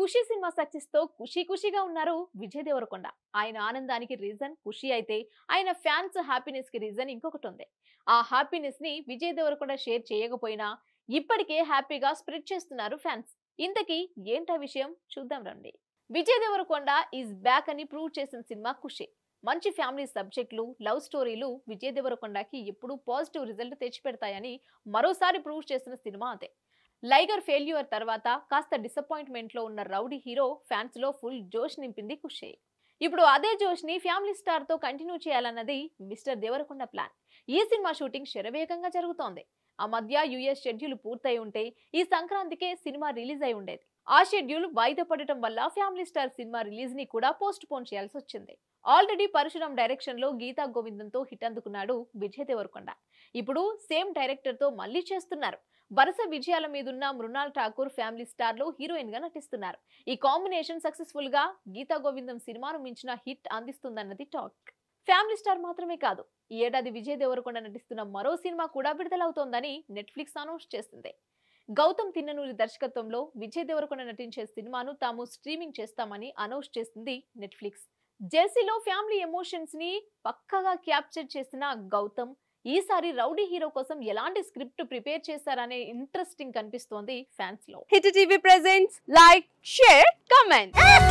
ఖుషి cinema success తో ఖుషీగా ఉన్నారు విజయ్ దేవరకొండ. ఆయన ఆనందానికి రీజన్ ఖుషి అయితే ఆయన ఫ్యాన్స్ హ్యాపీనెస్ కి రీజన్ ఇంకొకటి ఉంది. ఆ హ్యాపీనెస్ ని విజయ్ దేవరకొండ షేర్ చేయకపోయినా ఇప్పటికే హ్యాపీగా స్ప్రెడ్ చేస్తున్నారు ఫ్యాన్స్. ఇంతకీ ఏంటా విషయం చూద్దాం రండి. విజయ్ దేవరకొండ ఈజ్ బ్యాక్ అని ప్రూవ్ చేసిన సినిమా ఖుషి. మంచి ఫ్యామిలీ సబ్జెక్టులు, లవ్ స్టోరీలు విజయ్ దేవరకొండకి ఎప్పుడూ పాజిటివ్ రిజల్ట్ తెచ్చిపెడతాయని మరోసారి ప్రూవ్ చేసిన సినిమా అదే. లైగర్ ఫెయిల్యూర్ తర్వాత కాస్త డిసప్పాయింట్మెంట్ లో ఉన్న రౌడీ హీరో ఫ్యాన్స్ లో ఫుల్ జోష్ నింపింది ఖుషి. ఇప్పుడు అదే జోష్ ని ఫ్యామిలీ స్టార్ తో కంటిన్యూ చేయాలన్నది మిస్టర్ దేవరకొండ ప్లాన్. ఈ సినిమా షూటింగ్ శరవేగంగా జరుగుతోంది. ఆ మధ్య యుఎస్ షెడ్యూల్ పూర్తయి ఉంటే ఈ సంక్రాంతికే సినిమా రిలీజ్ అయి ఉండేది. ఆ షెడ్యూల్ వాయిదా పడటం వల్ల ఫ్యామిలీ స్టార్ సినిమా రిలీజ్ ని కూడా పోస్ట్ పోన్ చేయాల్సి వచ్చింది. ఆల్రెడీ పరశురామ్ డైరెక్షన్ లో గీతా గోవిందంతో హిట్ అందుకున్నాడు విజయ్ దేవరకొండ. ఇప్పుడు సేమ్ డైరెక్టర్ తో మళ్ళీ చేస్తున్నారు. వరుస విజయాల మీదున్న మృణాల్ ఠాకూర్ ఫ్యామిలీ స్టార్ లో హీరోయిన్ గా నటిస్తున్నారు. ఈ కాంబినేషన్ సక్సెస్ఫుల్ గా గీతా గోవిందం సినిమాను మించిన హిట్ అందిస్తుందన్నది టాక్. ఫ్యామిలీ స్టార్ మాత్రమే కాదు, ఈ ఏడాది విజయ్ దేవరకొండ నటిస్తున్న మరో సినిమా కూడా విడుదలవుతోందని నెట్ఫ్లిక్స్ అనౌన్స్ చేసింది. గౌతమ్ తిన్ననూరి దర్శకత్వంలో విజయ్ దేవరకొండ నటించే సినిమాను తాము స్ట్రీమింగ్ చేస్తామని అనౌన్స్ చేసింది నెట్ఫ్లిక్స్. జెర్సీలో ఫ్యామిలీ ఎమోషన్స్ ని పక్కాగా క్యాప్చర్ చేసిన గౌతమ్ ఈసారి రౌడీ హీరో కోసం ఎలాంటి స్క్రిప్ట్ ప్రిపేర్ చేశారనే ఇంట్రెస్టింగ్ కనిపిస్తోంది ఫ్యాన్స్ లో. Hit TV presents like, share, comment.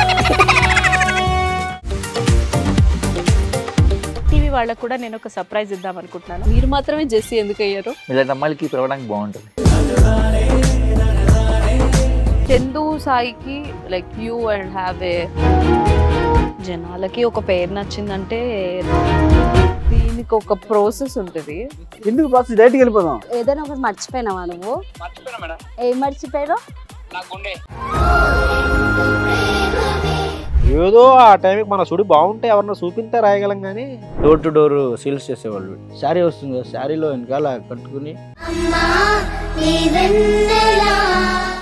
TV వాళ్ళకు కూడా నేను ఒక సర్ప్రైజ్ ఇద్దాం అనుకుంటున్నాను. మీరు మాత్రమే జెస్సీ ఎందుకు అయ్యారు? ఇలాంటి అమ్మాయిలకి పిలవడానికి బాగుంటుంది. చందు సాయికి like you and have a జనాలకి ఒక పేరు నచ్చిందంటే దీనికి ఒక ప్రాసెస్ ఉంటుంది. ఎందుకు ప్రాసెస్ డైరెక్ట్‌గా వెళ్ళిపోదాం. ఏదైనా ఒకటి మర్చిపోయినావా నువ్వు? మర్చిపోయినా మేడం. ఏం మర్చిపోయావు? నా గుండె. ఏదో ఆ టైంకి మన సుడి బాగుంటే ఎవరన్నా చూపిస్తే రాయగలం కానీ డోర్ టు డోర్ సేల్స్ చేసేవాళ్ళు. శారీ వస్తుంది, శారీలో వెనకాల కట్టుకుని